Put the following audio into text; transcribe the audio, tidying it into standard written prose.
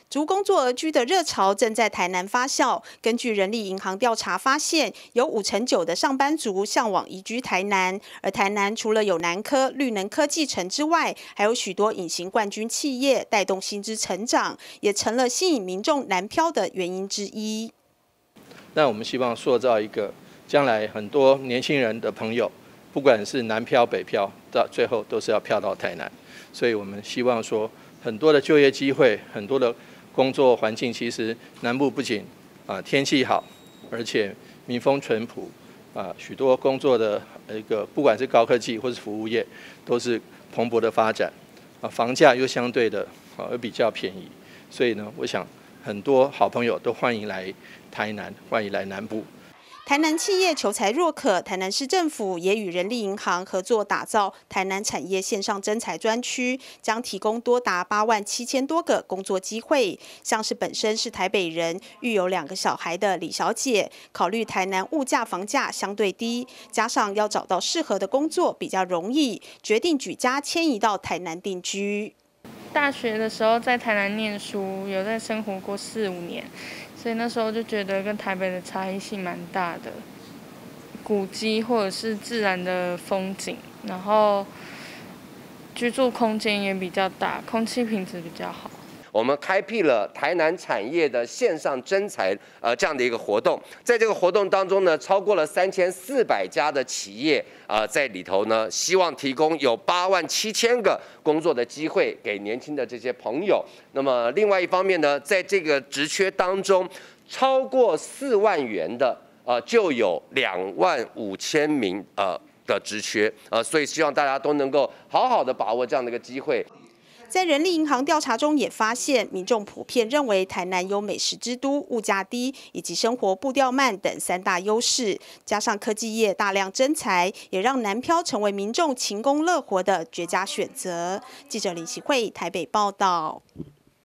足工作而居的热潮正在台南发酵。根据人力银行调查发现，有59%的上班族向往移居台南。而台南除了有南科、绿能科技城之外，还有许多隐形冠军企业，带动薪资成长，也成了吸引民众南漂的原因之一。 那我们希望塑造一个将来很多年轻人的朋友，不管是南漂北漂，到最后都是要漂到台南。所以我们希望说，很多的就业机会，很多的工作环境，其实南部不仅天气好，而且民风淳朴，许多工作的不管是高科技或是服务业，都是蓬勃的发展，房价又相对的而比较便宜，所以呢，我想很多好朋友都欢迎来台南，欢迎来南部。 台南企业求才若渴，台南市政府也与人力银行合作打造台南产业线上征才专区，将提供多达87000多个工作机会。像是本身是台北人，育有2个小孩的李小姐，考虑台南物价房价相对低，加上要找到适合的工作比较容易，决定举家迁移到台南定居。 大学的时候在台南念书，有在生活过4、5年。所以那时候就觉得跟台北的差异性蛮大的，古迹或者是自然的风景，然后居住空间也比较大，空气品质比较好。 我们开辟了台南产业的线上征才这样的一个活动，在这个活动当中呢，超过了3400家的企业在里头呢，希望提供有87000个工作的机会给年轻的这些朋友。那么另外一方面呢，在这个职缺当中，超过4万元的就有25000名的职缺所以希望大家都能够好好的把握这样的一个机会。 在人力银行调查中也发现，民众普遍认为台南有美食之都、物价低以及生活步调慢等3大优势，加上科技业大量征才，也让南漂成为民众勤工乐活的绝佳选择。记者李启慧台北报道。